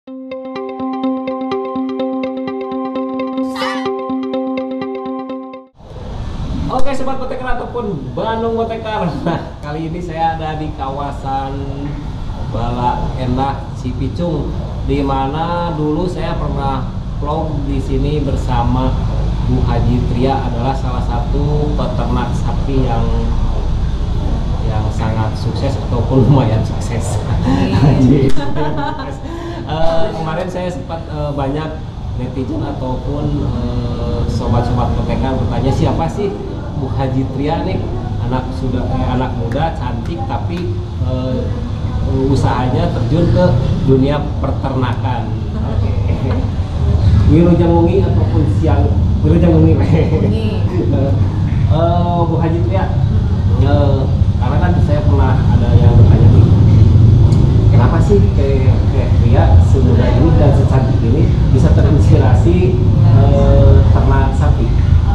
Oke sobat botekar ataupun Bandung Botekar. Nah, kali ini saya ada di kawasan Bala Endah Cipicung, di mana dulu saya pernah vlog di sini bersama Bu Haji Tria, adalah salah satu peternak sapi yang sangat sukses ataupun lumayan sukses. Kemarin saya sempat banyak netizen ataupun sobat-sobat botekar bertanya, siapa sih Bu Haji Tria nih, anak muda cantik tapi usahanya terjun ke dunia peternakan. Wilujeng Wengi ataupun siang Wilujeng Wengi. Bu Haji Tria, karena kan saya pernah ada yang bertanya nih, kenapa sih Tria semuda ini dan secantik ini bisa terinspirasi ternak sapi?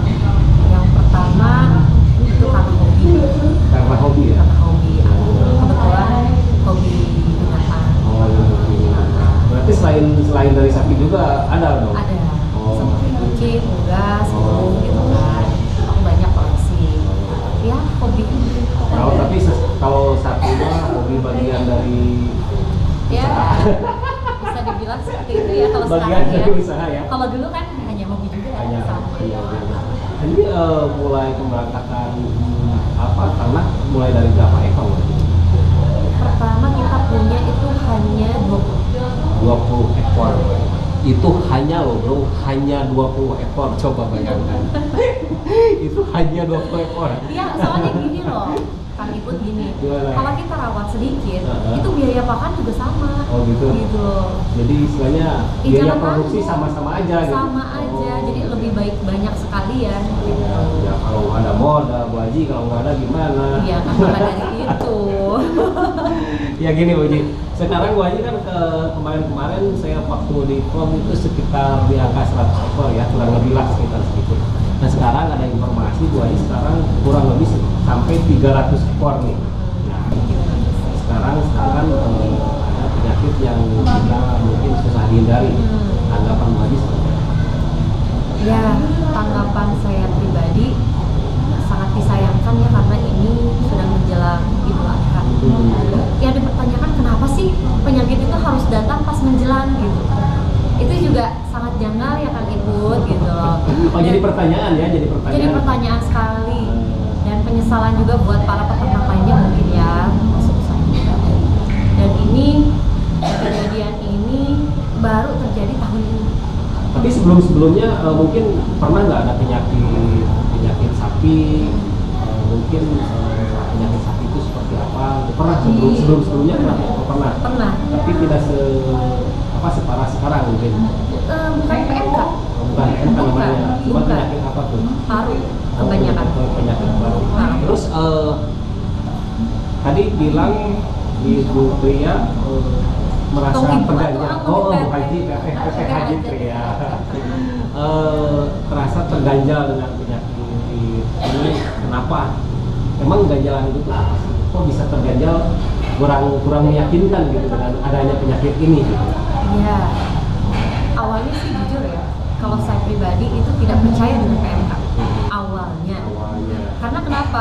Pertama itu karena hobi. Karena hobi ya? Karena hobi. Kebetulan hobi binatang. Berarti selain dari sapi juga ada dong? Ada. Seperti kucing, unggas, burung gitu kan. Aku banyak koleksi. Ya hobi. Kalau sapinya hobi bagian dari ya bisa dibilang seperti itu ya kalau bagian sekarang dari ya. usaha ya? Kalau dulu kan hanya hobi juga ya. Jadi mulai pemberangkatan ternak mulai dari berapa ekor? Pertama kita punya itu hanya 20 ekor. Itu hanya loh bro, hanya 20 ekor, coba bayangkan. Itu hanya 20 ekor. Iya, soalnya gini loh Kang Iput, gini, Gimana? kalau kita rawat sedikit, itu biaya pakan juga sama. Oh gitu? Gitu loh. Jadi istilahnya biaya Jangan produksi malu. sama-sama aja gitu? Sama aja, jadi lebih baik banyak sekalian gitu. Ya kalau ada modal Bu Haji, kalau nggak ada gimana? Iya, kan maka dari itu. Ya gini Bu Haji, sekarang Bu Haji kan kemarin saya waktu di vlog itu sekitar di angka 100 ekor ya, kurang lebih lah sekitar segitu. Nah sekarang ada informasi Bu Haji sekarang kurang lebih sampai 300 ekor nih. Nah, sekarang ada penyakit yang kita mungkin susah dihindari. Tanggapan Bu Haji seperti apa? Ya, tanggapan saya pribadi sangat disayangkan ya, karena ini sedang menjelang Idul Adha. Ya dipertanyakan kenapa sih penyakit itu harus datang pas menjelang gitu. Itu juga sangat janggal ya Kang Iput gitu loh. Oh jadi pertanyaan ya, jadi pertanyaan. Jadi pertanyaan sekali, dan penyesalan juga buat para peternak lainnya mungkin ya, masuk saya. Dan ini kejadian ini baru terjadi tahun ini. Tapi sebelumnya mungkin pernah nggak ada penyakit sapi, mungkin penyakit sapi itu seperti apa? Pernah sebelumnya pernah. Pernah. Tapi tidak separah sekarang mungkin. Bukan PMK. Bukan PMK namanya. Cuma penyakit apa tuh? Paru kebanyakan. Penyakit paru. Terus tadi bilang Ibu Tria merasa terganjal. Oh Bu Haji, Haji Tria. Terasa terganjal dengan penyakit ini. Kenapa? Emang ganjalan itu apa sih? Kok bisa terganjal? Kurang meyakinkan gitu dengan adanya penyakit ini gitu. Iya. Awalnya sih jujur ya, kalau saya pribadi itu tidak percaya dengan PMK. Awalnya. Karena kenapa?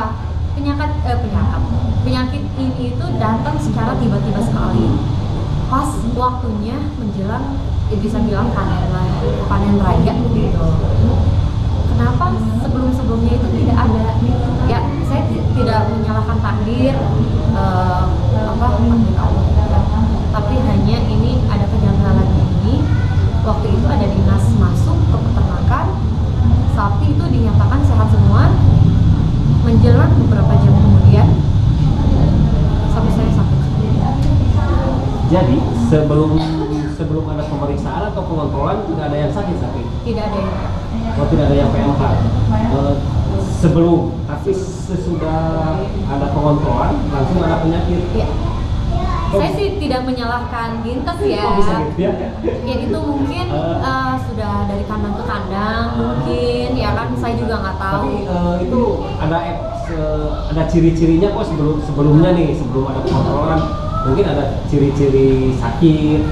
Penyakit ini itu datang secara tiba-tiba sekali. Pas waktunya menjelang, ya bisa bilang panen raya gitu. Kenapa sebelumnya itu tidak ada? Ya, saya tidak menyalahkan takdir, takdir Allah. Tapi hanya ini ada kejanggalan ini. Waktu itu ada dinas masuk ke peternakan, sapi itu dinyatakan sehat semua. Menjelang beberapa jam kemudian, sapi saya sakit. Jadi sebelum ada pemeriksaan atau pengontrolan tidak ada yang sakit sapi? Tidak ada yang. Oh tidak ada yang PMK. Sebelum, tapi sesudah ada pengontrolan langsung ada penyakit. Ya. Saya sih tidak menyalahkan Dinkes ya. Oh, bisa gitu ya? Ya itu mungkin sudah dari kandang ke kandang mungkin ya kan, saya juga nggak tahu. Tapi itu ada ciri-cirinya kok sebelumnya nih, sebelum ada pengontrolan mungkin ada ciri-ciri sakit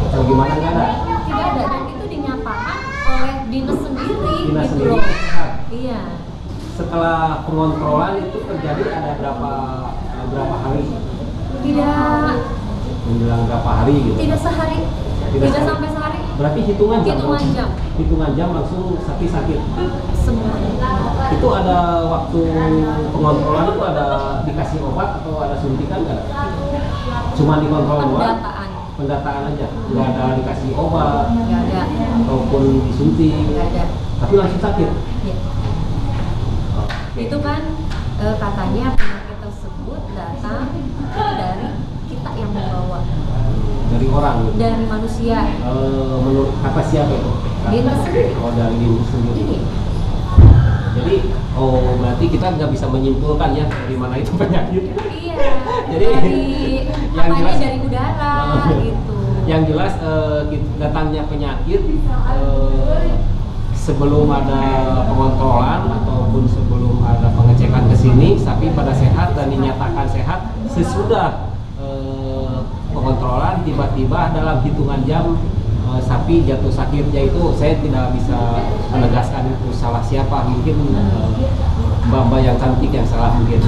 atau gimana, nggak ada? Tidak ada, dan itu dinyatakan oleh dinas sendiri Dinas gitu sendiri. loh. Iya. Setelah pengontrolan itu terjadi ada berapa hari? Tidak Menjelang berapa hari gitu? tidak sehari, Tidak tidak sehari. sampai sehari. Berarti hitungan jam. Hitungan jam. Hitungan jam langsung sakit. Semua. Itu ada waktu pengontrolan itu ada dikasih obat atau ada suntikan nggak? Cuma dikontrol doang? Pendataan. Pendataan aja, nggak ada dikasih obat Nggak ada. ataupun disuntik, Nggak ada. tapi langsung sakit. Ya. Oke. Itu kan katanya penyakit tersebut datang dari kita yang membawa, Dari orang gitu. dari manusia. Menurut kata siapa itu? Dinas sendiri. Oh, dari diri sendiri. Ini Jadi, berarti kita nggak bisa menyimpulkan ya dari mana itu penyakit. iya. Jadi, dari yang katanya jelas- dari udara gitu. Yang jelas datangnya penyakit sebelum ada pengontrolan ataupun sebelum ada pengecekan ke sini, sapi pada sehat dan dinyatakan sehat. Sesudah pengontrolan tiba-tiba dalam hitungan jam sapi jatuh sakitnya. Itu saya tidak bisa menegaskan itu salah siapa, mungkin mbak-mbak yang cantik yang salah mungkin.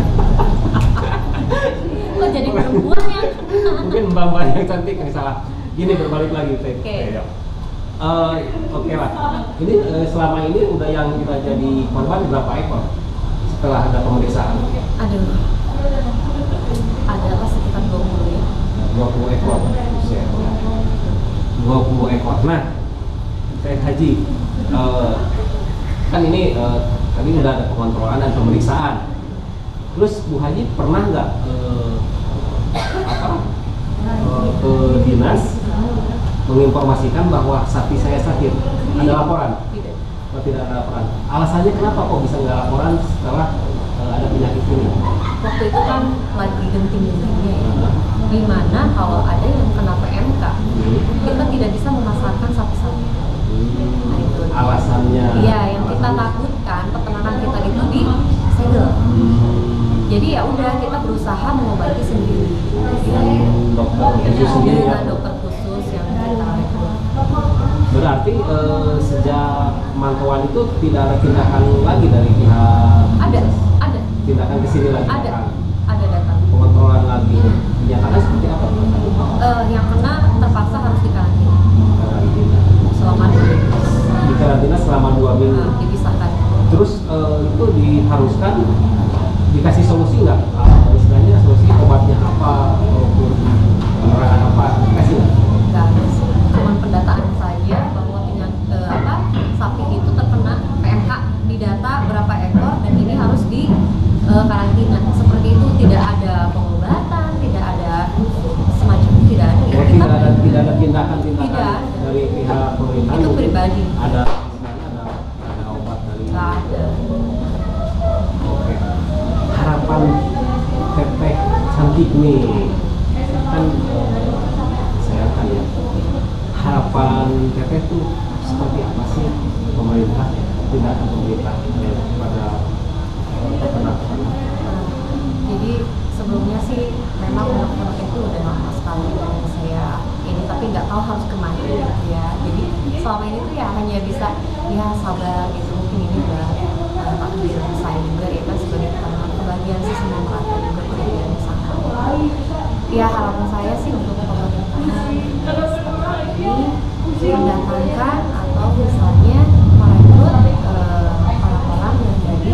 Kok jadi perempuan yang Mungkin mbak-mbak yang cantik yang salah. Gini, berbalik lagi Teh. Oke. Oke lah. Ini selama ini udah yang kita jadi korban berapa ekor setelah ada pemeriksaan? aduh, adalah sekitar 20 ya. 20 ekor. Buset. 20 ekor. Nah, saya Haji, kan ini tadi udah ada pengontrolan dan pemeriksaan. Terus Bu Haji pernah nggak ke dinas menginformasikan bahwa sapi saya sakit? Ada laporan? Tidak. Oh, tidak ada laporan. Alasannya kenapa kok bisa nggak laporan setelah ada penyakit ini? Waktu itu kan lagi genting-gentingnya ya. Dimana kalau ada yang kena PMK, kita tidak bisa memasarkan sapi-sapi. Nah, itu. Alasannya? Iya, yang kita takutkan peternakan kita itu disegel. Jadi ya udah, kita berusaha mengobati sendiri. Dengan dokter khusus sendiri ya? Dengan dokter khusus yang kita rekrut. Berarti sejak pemantauan itu tidak ada tindakan lagi dari pihak? Ada Tindakan ke sini lagi? ada datang. Pengontrolan lagi? Dinyatakan seperti apa? Yang kena terpaksa harus dikarantina Karantina. selama 2 minggu. Di karantina selama 2 minggu. Dipisahkan. Terus itu diharuskan dikasih solusi nggak? Istilahnya solusi obatnya apa ataupun penerangan apa dikasih nggak? Nggak ada sih. Cuman pendataan saja bahwa sapi itu terkena PMK, didata berapa ekor dan ini harus di karantina. Seperti itu, tidak ada pengobatan, tidak ada semacam, tidak ada. Ya, kita Tidak ada tindakan-tindakan Tidak. dari pihak pemerintah. itu pribadi. Ada istilahnya ada obat dari. Nggak ada. Oke. Harapan Teteh cantik nih kan saya kan ya. Harapan Teteh tuh seperti apa sih pemerintah, tindakan pemerintah pada peternak? Jadi sebelumnya sih memang unek-unek itu udah lama sekali yang saya ini, tapi nggak tahu harus kemana gitu ya. Jadi selama ini tuh ya hanya bisa ya sabar gitu. Mungkin ini udah takdir saya juga ya kan, sebagai peternak. Kebahagiaan sih semua merata juga, kebahagiaan sama. Ya harapan saya sih untuk pemerintahan setempat ini mendatangkan atau misalnya merekrut orang-orang yang dari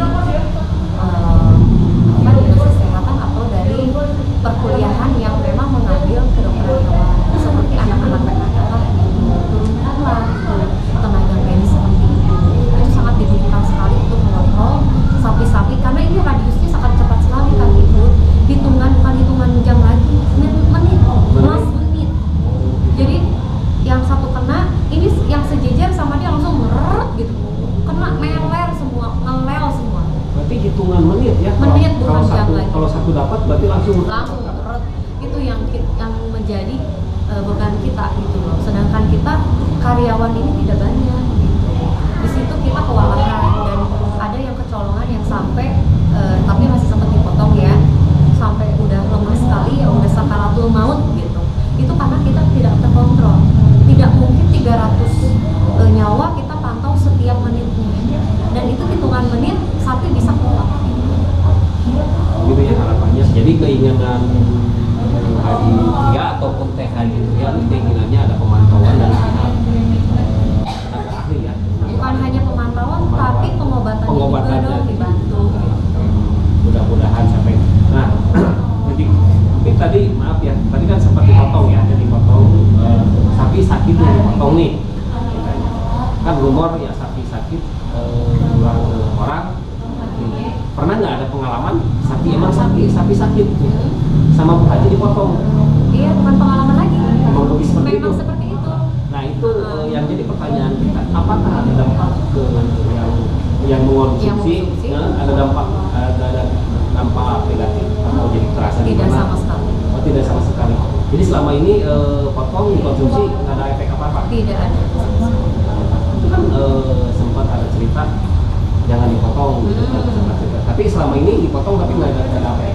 dinas kesehatan atau dari perkuliahan yang memang mengambil kedokteran hewan, seperti anak-anak PKK lah gitu, turunkanlah tenaga medis seperti itu sangat dibutuhkan sekali untuk mengontrol sapi-sapi, karena ini radiusnya sangat cepat sekali kan itu, hitungan bukan hitungan jam lagi, menit, plus menit. Jadi yang satu kena, ini yang sejejer sama dia langsung meret gitu, kena meler semua, ngelel semua. Berarti hitungan menit ya? Menit, bukan jam satu, lagi. Kalau satu dapat berarti langsung Meret. Itu yang menjadi beban kita gitu loh. Sedangkan kita karyawan ini tidak banyak gitu. Di situ kita kewalahan dan ada yang kecolongan yang sampai tapi masih sempat dipotong ya, sampai udah lemas sekali ya, udah sakaratul maut gitu. Itu karena kita tidak terkontrol. sakitnya dipotong nih. Kan rumor ya sapi sakit tulang orang. Pernah nggak ada pengalaman sapi emang sakit sama Bu Haji dipotong? Iya, bukan pengalaman lagi. Memang lebih seperti itu. Memang seperti itu. Nah itu yang jadi pertanyaan kita, apakah ada dampak ke yang mengonsumsi? Ada dampak negatif atau jadi terasa Tidak gimana? sama sekali. Oh, tidak sama sekali. Jadi selama ini potong dikonsumsi nggak ada efek apa-apa? Tidak ada. Itu kan sempat ada cerita jangan dipotong gitu kan, sempat cerita. Tapi selama ini dipotong tapi nggak ada efek.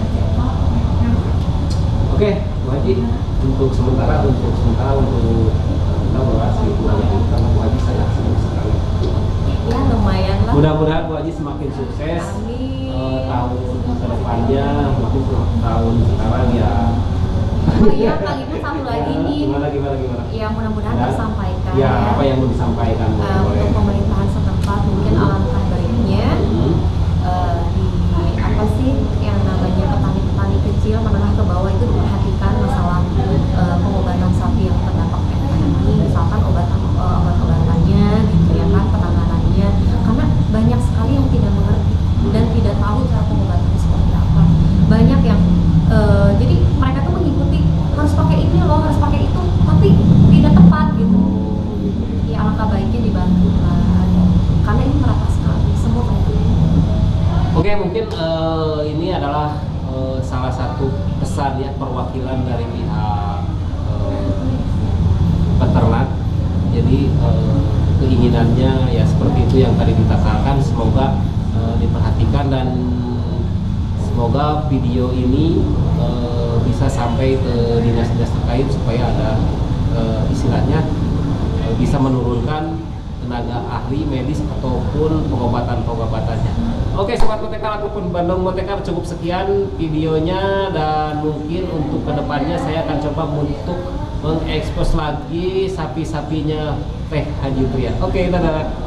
Oke, Bu Haji, untuk sementara kita bahas itu aja dulu karena Bu Haji sangat sibuk sekali. Ya lumayan lah. Mudah-mudahan Bu Haji semakin sukses. Amin. Tahun ke depannya, mungkin tahun sekarang ya. Oh iya, Kang Ibu satu lagi nih. Gimana? Ya mudah-mudahan tersampaikan Ya, apa yang mau disampaikan? untuk pemerintahan setempat mungkin alangkah baiknya di apa sih yang namanya petani-petani kecil menengah ke bawah itu diperhatikan masalah pengobatan sapi yang terdampak PMK ini, misalkan obat-obatannya gitu ya kan, penanganannya, karena banyak sekali yang tidak mengerti dan tidak tahu cara pengobatannya seperti apa. Banyak yang jadi mereka tuh mengikuti harus pakai ini loh, harus pakai itu, tapi tidak tepat gitu. Ya alangkah baiknya dibantu lah, karena ini merata sekali semua peneliti. Oke, mungkin ini adalah salah satu pesan ya, perwakilan dari pihak peternak. Jadi keinginannya ya seperti itu yang tadi dikatakan, semoga diperhatikan dan semoga video ini bisa sampai ke dinas-dinas terkait supaya ada istilahnya bisa menurunkan tenaga ahli medis ataupun pengobatan-pengobatannya. Oke, Sobat Motekar ataupun Bandung Motekar, cukup sekian videonya dan mungkin untuk kedepannya saya akan coba untuk mengekspos lagi sapi-sapinya Teh Haji Pria. Oke, dadah.